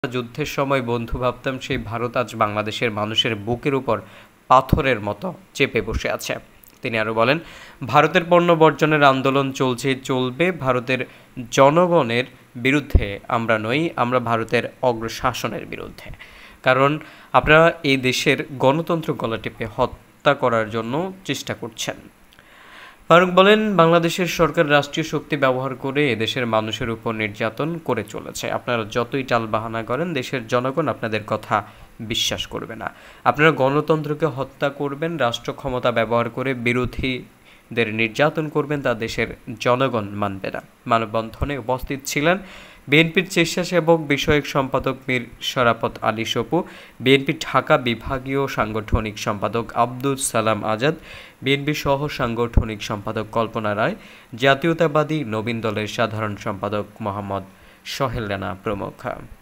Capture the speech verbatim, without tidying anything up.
যুদ্ধের সময় বন্ধু ভাবতাম সেই ভারত আজ বাংলাদেশের মানুষের বুকের উপর পাথরের মতো চেপে বসে আছে। তিনি আরও বলেন, ভারতের পণ্য বর্জনের আন্দোলন চলছে, চলবে। ভারতের জনগণের বিরুদ্ধে আমরা নই, আমরা ভারতের অগ্রশাসনের বিরুদ্ধে। কারণ আপনারা এই দেশের গণতন্ত্র গলা টিপে হত্যা করার জন্য চেষ্টা করছেন। ফারুক বলেন, বাংলাদেশের সরকার রাষ্ট্রীয় শক্তি ব্যবহার করে দেশের মানুষের উপর নির্যাতন করে চলেছে। আপনারা যতই টালবাহানা করেন, দেশের জনগণ আপনাদের কথা বিশ্বাস করবে না। আপনারা গণতন্ত্রকে হত্যা করবেন, রাষ্ট্র ক্ষমতা ব্যবহার করে বিরোধীদের নির্যাতন করবেন, তা দেশের জনগণ মানবে না। মানববন্ধনে উপস্থিত ছিলেন বিএনপির স্বেচ্ছাসেবক বিষয়ক সম্পাদক মীর শরাফত আলী সপু, বিএনপির ঢাকা বিভাগীয় সাংগঠনিক সম্পাদক আব্দুল সালাম আজাদ, বিএনপির সহ সাংগঠনিক সম্পাদক কল্পনা রায়, জাতীয়তাবাদী নবীন দলের সাধারণ সম্পাদক মোহাম্মদ সোহেল রানা প্রমুখ।